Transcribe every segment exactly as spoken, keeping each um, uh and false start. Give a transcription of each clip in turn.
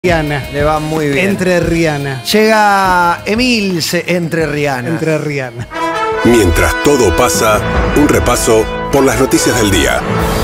Rihanna. Le va muy bien. Entre Rihanna. Llega Emilce Entre Rihanna. Entre Rihanna. Mientras todo pasa, un repaso por las noticias del día.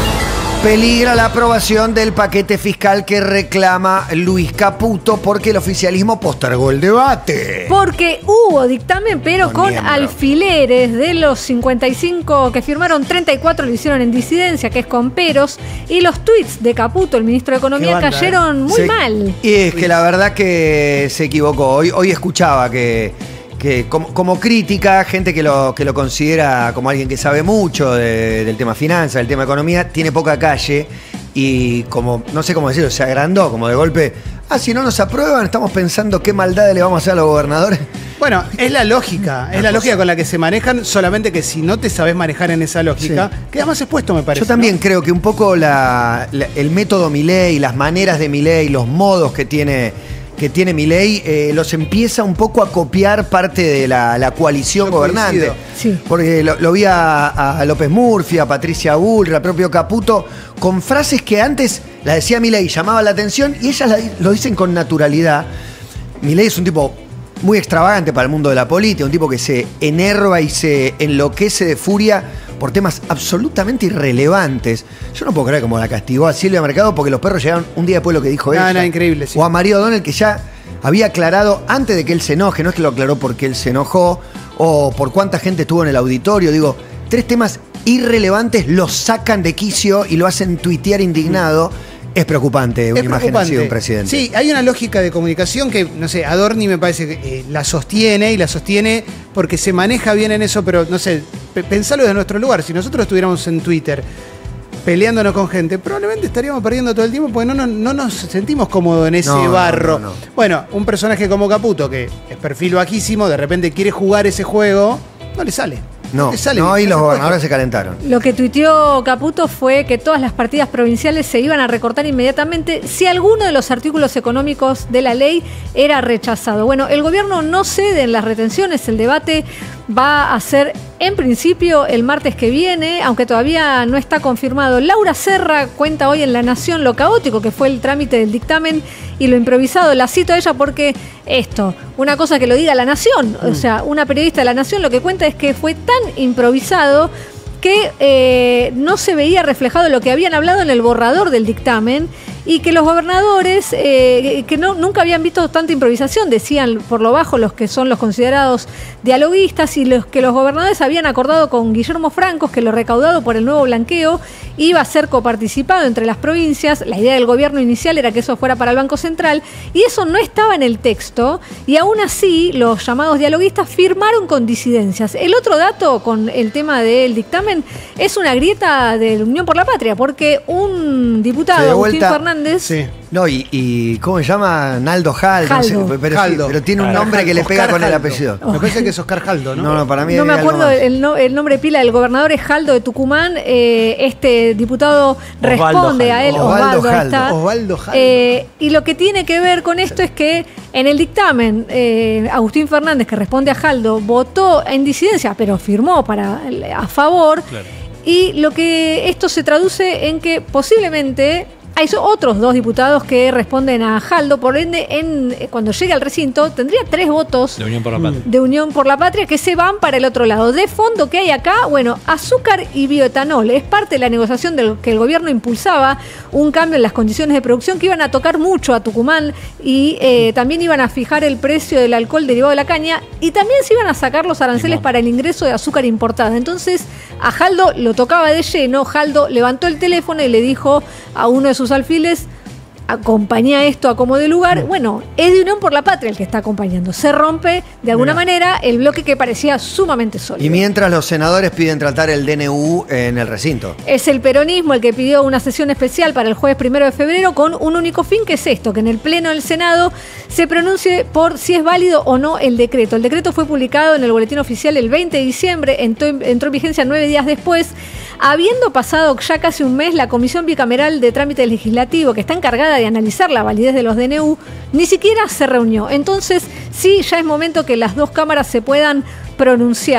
Peligra la aprobación del paquete fiscal que reclama Luis Caputo porque el oficialismo postergó el debate. Porque hubo dictamen, pero Con con miembro. alfileres. De los cincuenta y cinco que firmaron, treinta y cuatro lo hicieron en disidencia, que es con peros. Y los tuits de Caputo, el ministro de Economía, banda, cayeron eh. muy Se- mal. Y es que la verdad que se equivocó. Hoy, hoy escuchaba que, que como, como crítica, gente que lo, que lo considera como alguien que sabe mucho de- del tema finanzas, del tema economía, tiene poca calle y como, no sé cómo decirlo, se agrandó como de golpe. Ah, si no nos aprueban, estamos pensando qué maldades le vamos a hacer a los gobernadores. Bueno, es la lógica, es la lógica con la que se manejan, solamente que si no te sabes manejar en esa lógica, Sí. quedas más expuesto, me parece. Yo también ¿no? creo que un poco la- la- el método Milei, las maneras de Milei, los modos que tiene, que tiene Milei, eh, los empieza un poco a copiar parte de la, la coalición Yo gobernante. coincido. Sí. Porque lo, lo vi a, a López Murphy, a Patricia Bullrich, al propio Caputo, con frases que antes la decía Milei, llamaba la atención y ellas la- lo dicen con naturalidad. Milei es un tipo muy extravagante para el mundo de la política, un tipo que se enerva y se enloquece de furia por temas absolutamente irrelevantes. Yo no puedo creer cómo la castigó a Silvia Mercado porque los perros llegaron un día después de lo que dijo No, ella. no, increíble, sí. O a María O'Donnell, que ya había aclarado antes de que él se enoje, no es que lo aclaró porque él se enojó, o por cuánta gente estuvo en el auditorio. Digo, tres temas irrelevantes los sacan de quicio y lo hacen tuitear indignado. Es preocupante una Es imagen así de un presidente. Sí, hay una lógica de comunicación que, no sé, Adorni me parece que eh, la sostiene y la sostiene porque se maneja bien en eso, pero no sé, pe- pensalo desde nuestro lugar. Si nosotros estuviéramos en Twitter peleándonos con gente, probablemente estaríamos perdiendo todo el tiempo porque no, no, no nos sentimos cómodos en ese No, no, barro. no, no. Bueno, un personaje como Caputo, que es perfil bajísimo, de repente quiere jugar ese juego, no le sale. No, le sale. no, y No los se gobernadores se calentaron. Lo que tuiteó Caputo fue que todas las partidas provinciales se iban a recortar inmediatamente si alguno de los artículos económicos de la ley era rechazado. Bueno, el gobierno no cede en las retenciones, el debate va a ser en principio el martes que viene, aunque todavía no está confirmado. Laura Serra cuenta hoy en La Nación lo caótico que fue el trámite del dictamen y lo improvisado. La cito a ella porque esto, una cosa que lo diga La Nación, o sea, una periodista de La Nación lo que cuenta es que fue tan improvisado que eh, no se veía reflejado lo que habían hablado en el borrador del dictamen y que los gobernadores, eh, que no, nunca habían visto tanta improvisación, decían por lo bajo los que son los considerados dialoguistas, y los que los gobernadores habían acordado con Guillermo Francos que lo recaudado por el nuevo blanqueo iba a ser coparticipado entre las provincias. La idea del gobierno inicial era que eso fuera para el Banco Central y eso no estaba en el texto, y aún así los llamados dialoguistas firmaron con disidencias. El otro dato con el tema del dictamen es una grieta de la Unión por la Patria, porque un Se diputado, dio Agustín vuelta. Fernández, Sí. No, y, y ¿cómo se llama? Naldo Jaldo. No sé, Jaldo. pero, sí, Jaldo. pero tiene un Claro. nombre que le pega Oscar con el Jaldo. apellido. Me parece que es Oscar Jaldo, ¿no? No, no, para mí no me es algo acuerdo más. el, no- el nombre pila del gobernador, es Jaldo de Tucumán. Eh, este diputado responde a él, Jaldo. Osvaldo, Osvaldo ahí Jaldo. está. Osvaldo Jaldo. Eh, y lo que tiene que ver con esto es que en el dictamen, eh, Agustín Fernández, que responde a Jaldo, votó en disidencia, pero firmó para, a favor. Y lo que esto se traduce en que posiblemente hay otros dos diputados que responden a Jaldo, por ende, en, cuando llegue al recinto, tendría tres votos De Unión por la Patria. de Unión por la Patria que se van para el otro lado. De fondo, ¿qué hay acá? Bueno, azúcar y bioetanol. Es parte de la negociación del que el gobierno impulsaba, un cambio en las condiciones de producción que iban a tocar mucho a Tucumán y eh, también iban a fijar el precio del alcohol derivado de la caña y también se iban a sacar los aranceles para el ingreso de azúcar importada. Entonces, a Jaldo lo tocaba de lleno. Jaldo levantó el teléfono y le dijo a uno de sus alfiles: acompaña esto a como de lugar. Bueno, es de Unión por la Patria el que está acompañando. Se rompe de alguna Mirá. manera el bloque que parecía sumamente sólido. Y mientras los senadores piden tratar el D N U en el recinto. Es el peronismo el que pidió una sesión especial para el jueves primero de febrero con un único fin, que es esto: que en el Pleno del Senado se pronuncie por si es válido o no el decreto. El decreto fue publicado en el Boletín Oficial el veinte de diciembre, entró, entró en vigencia nueve días después. Habiendo pasado ya casi un mes, la Comisión Bicameral de Trámite Legislativo, que está encargada de analizar la validez de los D N U, ni siquiera se reunió. Entonces, sí, ya es momento que las dos cámaras se puedan pronunciar.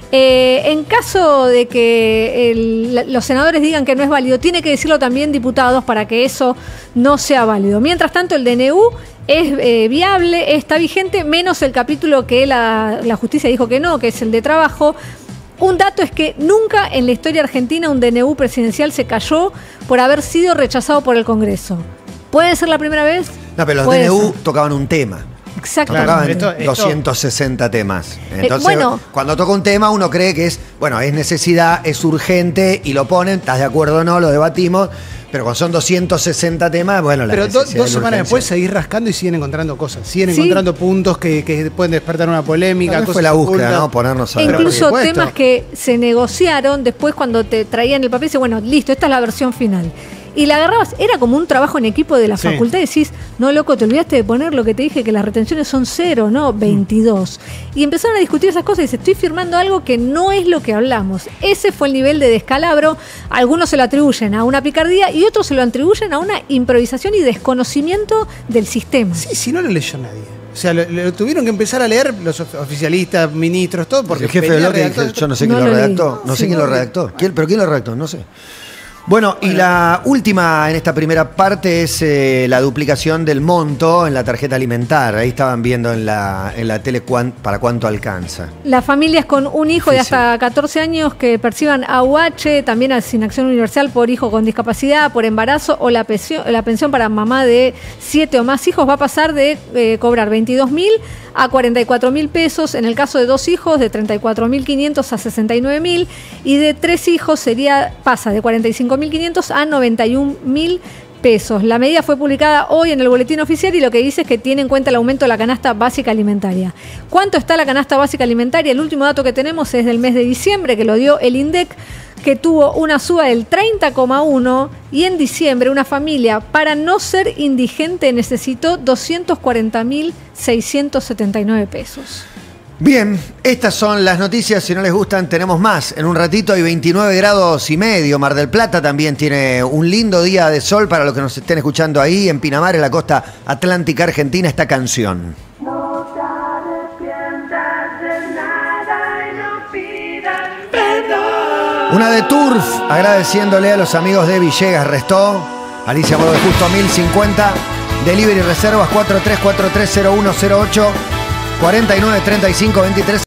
Eh, en caso de que el, los senadores digan que no es válido, tiene que decirlo también diputados para que eso no sea válido. Mientras tanto, el D N U es eh, viable, está vigente, menos el capítulo que la, la justicia dijo que no, que es el de trabajo. Un dato es que nunca en la historia argentina un D N U presidencial se cayó por haber sido rechazado por el Congreso. ¿Puede ser la primera vez? No, pero los Puede D N U ser. tocaban un tema. Exacto. No tocaban Claro, esto- esto- doscientos sesenta temas. Entonces, Eh, bueno. cuando toca un tema, uno cree que es, bueno, es necesidad, es urgente y lo ponen, ¿estás de acuerdo o no? Lo debatimos. Pero cuando son doscientos sesenta temas, bueno, la Pero do- necesidad dos y la semanas urgencia. después seguís rascando y siguen encontrando cosas. Siguen Sí. encontrando puntos que, que pueden despertar una polémica. Tal vez cosas fue la búsqueda, ocultas. ¿no? Ponernos a E ver. Pero, incluso por supuesto. temas que se negociaron después cuando te traían el papel, dice, bueno, listo, esta es la versión final. Y la agarrabas, era como un trabajo en equipo de la Sí. facultad y decís, no, loco, te olvidaste de poner lo que te dije, que las retenciones son cero, no veintidós. Y empezaron a discutir esas cosas y dice, estoy firmando algo que no es lo que hablamos. Ese fue el nivel de descalabro. Algunos se lo atribuyen a una picardía y otros se lo atribuyen a una improvisación y desconocimiento del sistema. Sí, si no lo leyó nadie. O sea, lo, lo tuvieron que empezar a leer los of- oficialistas, ministros, todo, porque el jefe de venía bloque, redactado dice, yo no sé No quién lo lo leí. redactó. No sé Sí. quién lo redactó. ¿Quién- ¿Pero quién lo redactó? No sé. Bueno, y la última en esta primera parte es eh, la duplicación del monto en la tarjeta alimentar. Ahí estaban viendo en la, en la tele cuán- para cuánto alcanza. Las familias con un hijo de Difícil. hasta catorce años que perciban A U H, también asignación universal por hijo con discapacidad, por embarazo o la pensión, la pensión para mamá de siete o más hijos va a pasar de eh, cobrar veintidós mil a cuarenta y cuatro mil pesos. En el caso de dos hijos, de treinta y cuatro mil quinientos a sesenta y nueve mil. Y de tres hijos sería pasa de cuarenta y cinco mil quinientos a noventa y un mil pesos. La medida fue publicada hoy en el boletín oficial y lo que dice es que tiene en cuenta el aumento de la canasta básica alimentaria. ¿Cuánto está la canasta básica alimentaria? El último dato que tenemos es del mes de diciembre, que lo dio el INDEC, que tuvo una suba del treinta coma uno y en diciembre una familia para no ser indigente necesitó doscientos cuarenta mil seiscientos setenta y nueve pesos. Bien, estas son las noticias. Si no les gustan, tenemos más. En un ratito hay veintinueve grados y medio. Mar del Plata también tiene un lindo día de sol para los que nos estén escuchando ahí. En Pinamar, en la costa atlántica argentina, esta canción. No te arrepientas de nada y no pidas perdón. Una de Turf, agradeciéndole a los amigos de Villegas Restó. Alicia Moro de Justo mil cincuenta. Delivery reservas cuatro tres cuatro tres cero uno cero ocho cuarenta y nueve treinta y cinco veintitrés.